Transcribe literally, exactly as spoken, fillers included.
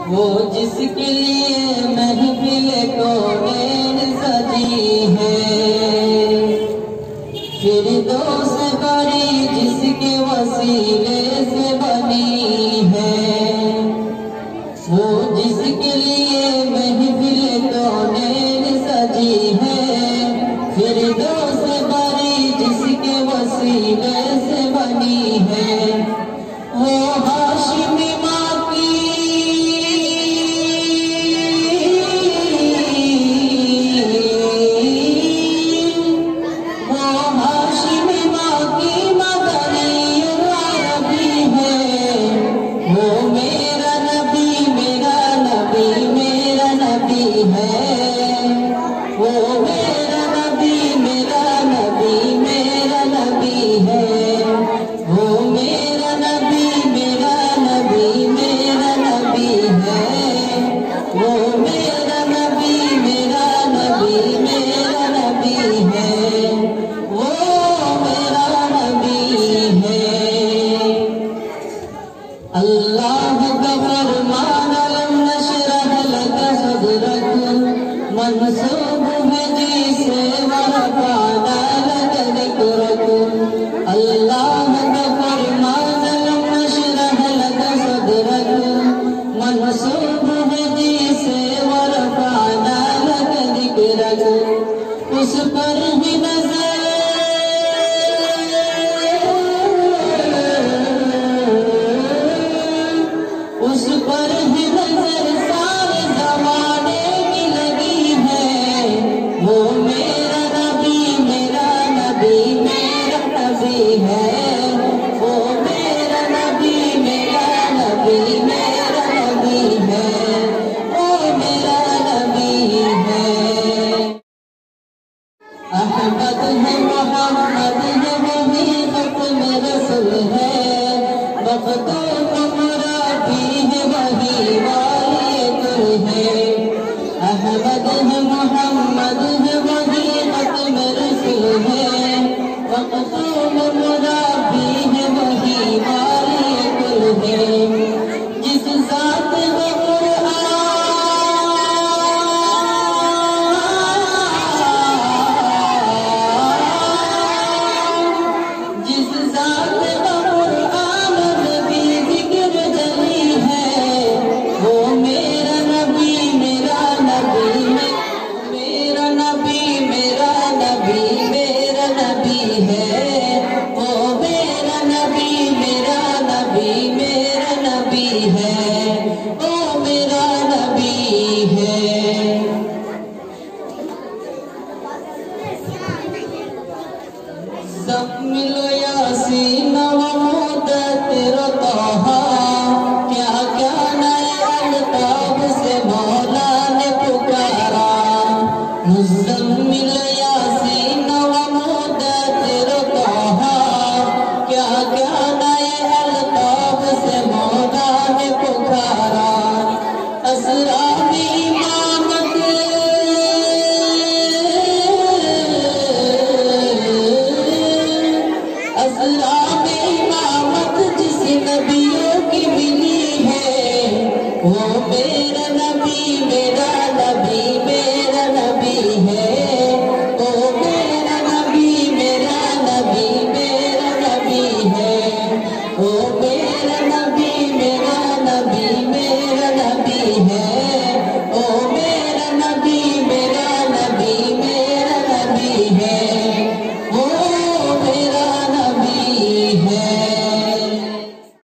وہ جس کے لیے محفل کونین سجی ہے، فردوس بری جس کے وسیلے سے بنی ہے، وہ جس کے لیے محفل کونین سجی ہے، فردوس بری جس کے وسیلے سے بنی ہے، وہ ہاشمی ماں کی وہ ہاشمی ماں کی مدنی عربی ہے، وہ میرا نبی میرا نبی میرا نبی ہے، وہ میرا نبی میرا نبی میرا نبی ہے، وہ میرا نبی میرا نبی میرا نبی ہے، وہ میرا نبی میرا نبی میرا نبی ہے، وہ میرا نبی ہے۔ اللہ کا فرمان لم نشرح لک صدرک منسوب ہے جسے ورفعنا لک ذکرک، اللہ کا فرمان لم نشرح لک صدرک منسوب ہے جسے ورفعنا لک ذکرک، اس پر ہی نظر اس پر ہی نظر سارے زمانے کی لگی ہے، وہ میرا نبی میرا نبی میرا نبی ہے، وہ میرا نبی میرا نبی میرا نبی ہے، وہ میرا نبی ہے۔ احمد ہے محمد ہے وہی ختم رسول ہے، مخدوم مرابی ہے وہی والی کل ہے، احمد ہے محمد ہے وہی ختم رسول ہے، مخدوم مرابی ہے وہی والی کل ہے، جس ذات میں جس ذات کا قرآن میں بھی ذکر جلی ہے، وہ میرا نبی میرا نبی میرا نبی میرا نبی میرا نبی ہے، وہ میرا نبی میرا نبی میرا نبی ہے، وہ میرا نبی ہے۔ زمل یاسین و مدثر طہا، کیا کیا نئے الطاف سے مولا نے پکارا، مزمل یاسین و مدثر طہا، کیا کیا نئے الطاف سے مولا نے پکارا، اسرا میں امامت اسرا میں امامت جس نبیوں کی ملی ہے، وہ میرے